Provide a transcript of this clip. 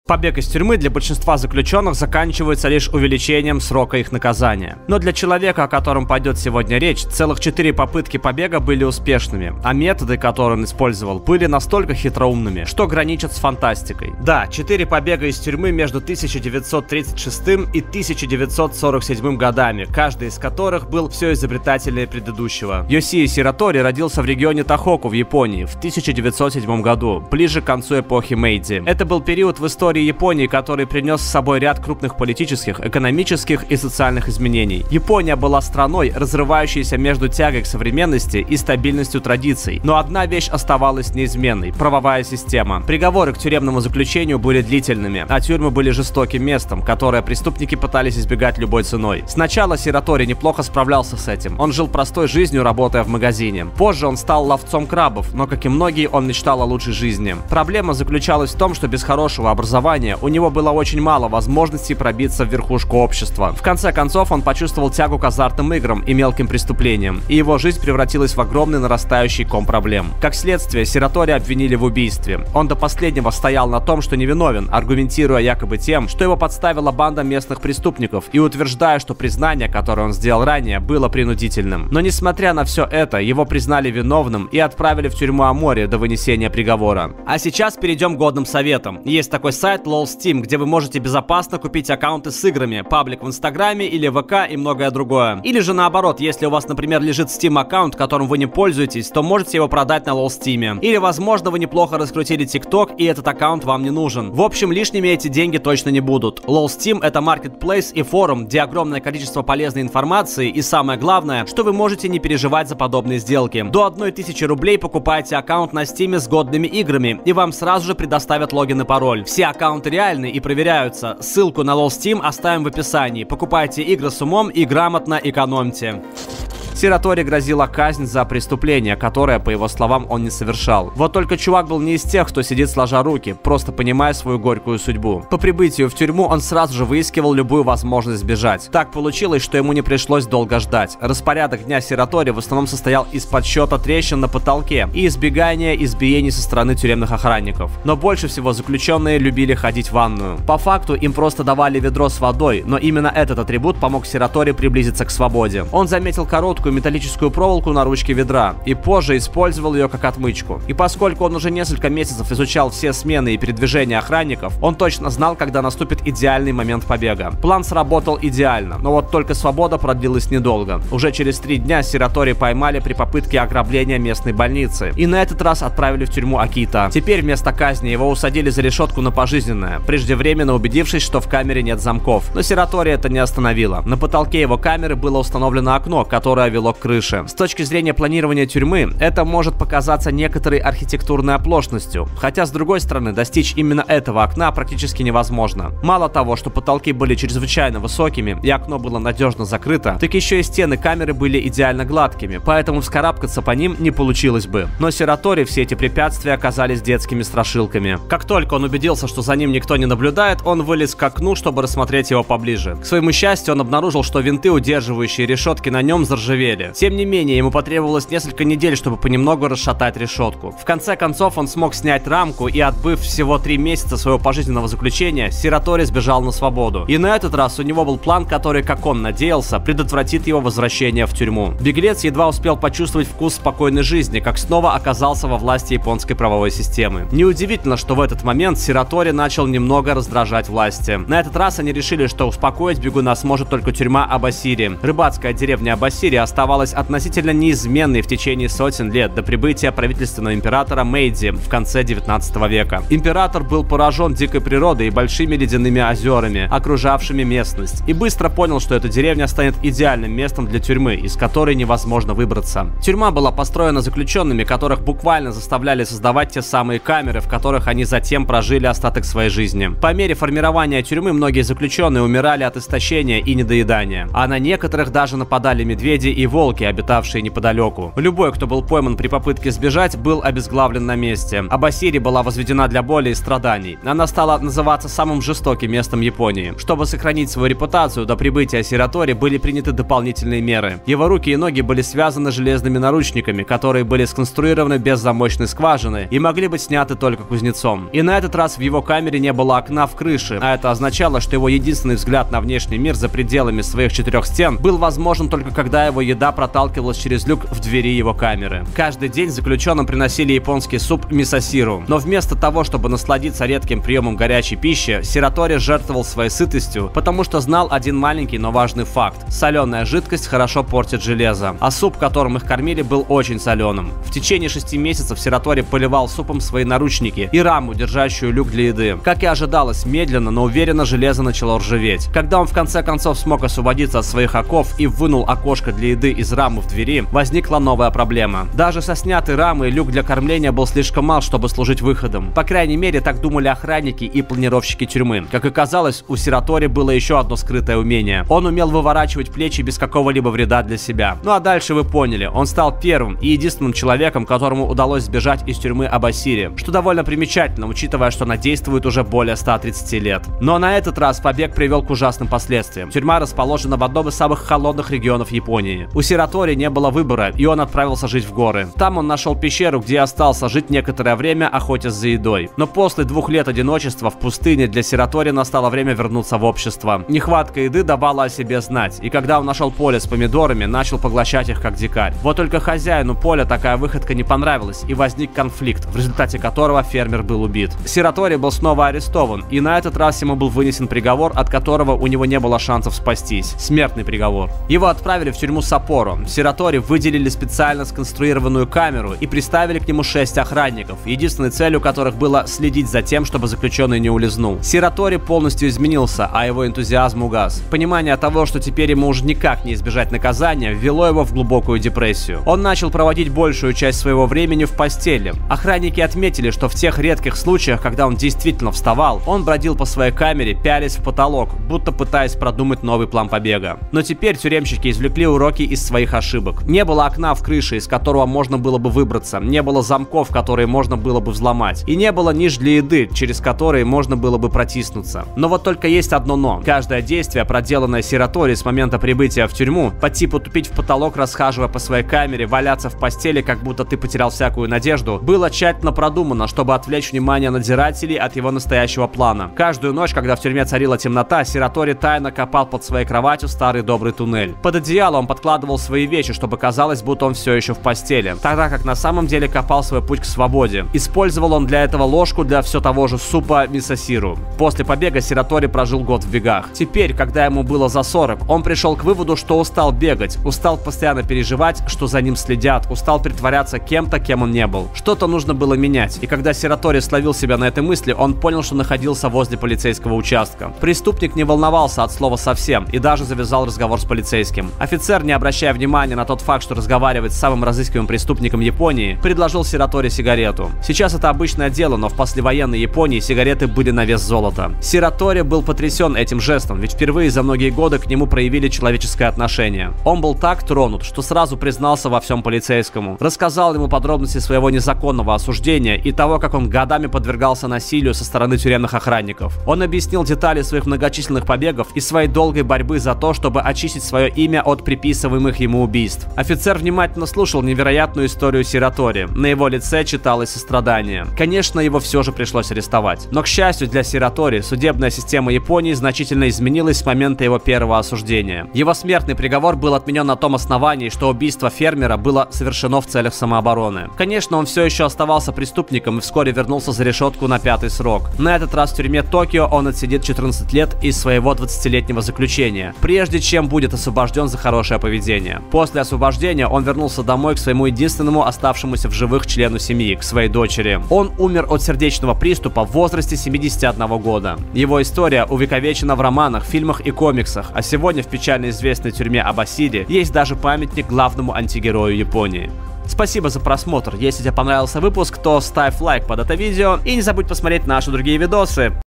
Побег из тюрьмы для большинства заключенных заканчивается лишь увеличением срока их наказания. Но для человека, о котором пойдет сегодня речь, целых 4 попытки побега были успешными, а методы, которые он использовал, были настолько хитроумными, что граничат с фантастикой. Да, 4 побега из тюрьмы между 1936 и 1947 годами, каждый из которых был все изобретательнее предыдущего. Йосии Сиратори родился в регионе Тохоку в Японии в 1907 году, ближе к концу эпохи Мэйдзи. Это был период в истории Японии, который принес с собой ряд крупных политических, экономических и социальных изменений. Япония была страной, разрывающейся между тягой к современности и стабильностью традиций. Но одна вещь оставалась неизменной – правовая система. Приговоры к тюремному заключению были длительными, а тюрьмы были жестоким местом, которое преступники пытались избегать любой ценой. Сначала Сиратори неплохо справлялся с этим. Он жил простой жизнью, работая в магазине. Позже он стал ловцом крабов, но, как и многие, он мечтал о лучшей жизни. Проблема заключалась в том, что без хорошего образования у него было очень мало возможностей пробиться в верхушку общества. В конце концов, он почувствовал тягу к азартным играм и мелким преступлениям, и его жизнь превратилась в огромный нарастающий ком проблем. Как следствие, Сиратори обвинили в убийстве. Он до последнего стоял на том, что невиновен, аргументируя якобы тем, что его подставила банда местных преступников, и утверждая, что признание, которое он сделал ранее, было принудительным. Но несмотря на все это, его признали виновным и отправили в тюрьму Амори до вынесения приговора. А сейчас перейдем к годным советам. Есть такой сайт LOLsteam, где вы можете безопасно купить аккаунты с играми, паблик в Инстаграме или ВК и многое другое. Или же наоборот, если у вас, например, лежит Steam аккаунт, которым вы не пользуетесь, то можете его продать на LOLsteam. Или, возможно, вы неплохо раскрутили TikTok и этот аккаунт вам не нужен. В общем, лишними эти деньги точно не будут. LOLsteam — это маркетплейс и форум, где огромное количество полезной информации, и самое главное, что вы можете не переживать за подобные сделки. До 1000 рублей покупайте аккаунт на Steam с годными играми, и вам сразу же предоставят логин и пароль. Все аккаунты реальны и проверяются. Ссылку на LOLsteam оставим в описании. Покупайте игры с умом и грамотно экономьте. Сиратори грозила казнь за преступление, которое, по его словам, он не совершал. Вот только чувак был не из тех, кто сидит сложа руки, просто понимая свою горькую судьбу. По прибытию в тюрьму он сразу же выискивал любую возможность сбежать. Так получилось, что ему не пришлось долго ждать. Распорядок дня Сиратори в основном состоял из подсчета трещин на потолке и избегания избиений со стороны тюремных охранников. Но больше всего заключенные любили ходить в ванную. По факту им просто давали ведро с водой, но именно этот атрибут помог Сиратори приблизиться к свободе. Он заметил короткую металлическую проволоку на ручке ведра и позже использовал ее как отмычку. И поскольку он уже несколько месяцев изучал все смены и передвижения охранников, он точно знал, когда наступит идеальный момент побега. План сработал идеально, но вот только свобода продлилась недолго. Уже через 3 дня Сиратори поймали при попытке ограбления местной больницы и на этот раз отправили в тюрьму Акита. Теперь вместо казни его усадили за решетку на пожизненное, преждевременно убедившись, что в камере нет замков. Но Сиратори это не остановило. На потолке его камеры было установлено окно, которое вело к крыше. С точки зрения планирования тюрьмы, это может показаться некоторой архитектурной оплошностью, хотя с другой стороны, достичь именно этого окна практически невозможно. Мало того, что потолки были чрезвычайно высокими и окно было надежно закрыто, так еще и стены камеры были идеально гладкими, поэтому вскарабкаться по ним не получилось бы. Но Сиратори все эти препятствия оказались детскими страшилками. Как только он убедился, что за ним никто не наблюдает, он вылез к окну, чтобы рассмотреть его поближе. К своему счастью, он обнаружил, что винты, удерживающие решетки на нем, заржавели. Тем не менее, ему потребовалось несколько недель, чтобы понемногу расшатать решетку. В конце концов, он смог снять рамку и, отбыв всего 3 месяца своего пожизненного заключения, Сиратори сбежал на свободу. И на этот раз у него был план, который, как он надеялся, предотвратит его возвращение в тюрьму. Беглец едва успел почувствовать вкус спокойной жизни, как снова оказался во власти японской правовой системы. Неудивительно, что в этот момент Сиратори начал немного раздражать власти. На этот раз они решили, что успокоить бегуна сможет только тюрьма Абасири. Рыбацкая деревня Абасири оставалась относительно неизменной в течение сотен лет до прибытия правительственного императора Мэйдзи в конце 19 века. Император был поражен дикой природой и большими ледяными озерами, окружавшими местность, и быстро понял, что эта деревня станет идеальным местом для тюрьмы, из которой невозможно выбраться. Тюрьма была построена заключенными, которых буквально заставляли создавать те самые камеры, в которых они затем прожили остаток своей жизни. По мере формирования тюрьмы многие заключенные умирали от истощения и недоедания, а на некоторых даже нападали медведи и волки, обитавшие неподалеку. Любой, кто был пойман при попытке сбежать, был обезглавлен на месте. Абасири была возведена для боли и страданий. Она стала называться самым жестоким местом Японии. Чтобы сохранить свою репутацию, до прибытия Сиратори были приняты дополнительные меры. Его руки и ноги были связаны железными наручниками, которые были сконструированы без замочной скважины и могли быть сняты только кузнецом. И на этот раз в его камере не было окна в крыше, а это означало, что его единственный взгляд на внешний мир за пределами своих 4 стен был возможен только когда его еда проталкивалась через люк в двери его камеры. Каждый день заключенным приносили японский суп мисосиру, но вместо того, чтобы насладиться редким приемом горячей пищи, Сиратори жертвовал своей сытостью, потому что знал один маленький, но важный факт: соленая жидкость хорошо портит железо, а суп, которым их кормили, был очень соленым. В течение 6 месяцев Сиратори поливал супом свои наручники и раму, держащую люк для еды. Как и ожидалось, медленно, но уверенно железо начало ржаветь. Когда он в конце концов смог освободиться от своих оков и вынул окошко для еды из рамы в двери, возникла новая проблема. Даже со снятой рамой люк для кормления был слишком мал, чтобы служить выходом. По крайней мере, так думали охранники и планировщики тюрьмы. Как оказалось, у Сиратори было еще одно скрытое умение. Он умел выворачивать плечи без какого-либо вреда для себя. Ну а дальше вы поняли, он стал первым и единственным человеком, которому удалось сбежать из тюрьмы Абасири, что довольно примечательно, учитывая, что она действует уже более 130 лет. Но на этот раз побег привел к ужасным последствиям. Тюрьма расположена в одном из самых холодных регионов Японии. У Сиратори не было выбора, и он отправился жить в горы. Там он нашел пещеру, где остался жить некоторое время, охотясь за едой. Но после 2 лет одиночества в пустыне для Сиратори настало время вернуться в общество. Нехватка еды давала о себе знать, и когда он нашел поле с помидорами, начал поглощать их как дикарь. Вот только хозяину поля такая выходка не понравилась, и возник конфликт, в результате которого фермер был убит. Сиратори был снова арестован, и на этот раз ему был вынесен приговор, от которого у него не было шансов спастись. Смертный приговор. Его отправили в тюрьму Саппоро. Сиратори выделили специально сконструированную камеру и приставили к нему 6 охранников, единственной целью которых было следить за тем, чтобы заключенный не улизнул. Сиратори полностью изменился, а его энтузиазм угас. Понимание того, что теперь ему уже никак не избежать наказания, ввело его в глубокую депрессию. Он начал проводить большую часть своего времени в постели. Охранники отметили, что в тех редких случаях, когда он действительно вставал, он бродил по своей камере, пялясь в потолок, будто пытаясь продумать новый план побега. Но теперь тюремщики извлекли уроки из своих ошибок. Не было окна в крыше, из которого можно было бы выбраться, не было замков, которые можно было бы взломать, и не было ниш для еды, через которые можно было бы протиснуться. Но вот только есть одно но. Каждое действие, проделанное Сиратори с момента прибытия в тюрьму, по типу тупить в потолок, расхаживая по своей камере, валяться в постели, как будто ты потерял всякую надежду, было тщательно продумано, чтобы отвлечь внимание надзирателей от его настоящего плана. Каждую ночь, когда в тюрьме царила темнота, Сиратори тайно копал под своей кроватью старый добрый туннель. Под одеяло он подкладывал свои вещи, чтобы казалось, будто он все еще в постели, тогда как на самом деле копал свой путь к свободе. Использовал он для этого ложку для все того же супа мисосиру. После побега Сиратори прожил год в бегах. Теперь, когда ему было за 40, он пришел к выводу, что устал бегать, устал постоянно переживать, что за ним следят, устал притворяться кем-то, кем он не был. Что-то нужно было менять, и когда Сиратори словил себя на этой мысли, он понял, что находился возле полицейского участка. Преступник не волновался от слова совсем и даже завязал разговор с полицейским. Офицер, не обращая внимания на тот факт, что разговаривает с самым разыскиваемым преступником Японии, предложил Сиратори сигарету. Сейчас это обычное дело, но в послевоенной Японии сигареты были на вес золота. Сиратори был потрясен этим жестом, ведь впервые за многие годы к нему проявили человеческое отношение. Он был так тронут, что сразу признался во всем полицейскому. Рассказал ему подробности своего незаконного осуждения и того, как он годами подвергался насилию со стороны тюремных охранников. Он объяснил детали своих многочисленных побегов и своей долгой борьбы за то, чтобы очистить свое имя от приписываемых ему убийств. Офицер внимательно слушал невероятную историю Сиратори. На его лице читалось сострадание. Конечно, его все же пришлось арестовать. Но, к счастью для Сиратори, судебная система Японии значительно изменилась с момента его первого осуждения. Его смертный приговор был отменен на том основании, что убийство фермера было совершено в целях самообороны. Конечно, он все еще оставался преступником и вскоре вернулся за решетку на 5-й срок. На этот раз в тюрьме Токио он отсидит 14 лет из своего 20-летнего заключения, прежде чем будет освобожден за хорошее поведение. После освобождения он вернулся домой к своему единственному оставшемуся в живых члену семьи, к своей дочери. Он умер от сердечного приступа в возрасте 71 года. Его история увековечена в романах, фильмах и комиксах, а сегодня в печально известной тюрьме Абасири есть даже памятник главному антигерою Японии. Спасибо за просмотр. Если тебе понравился выпуск, то ставь лайк под это видео и не забудь посмотреть наши другие видосы.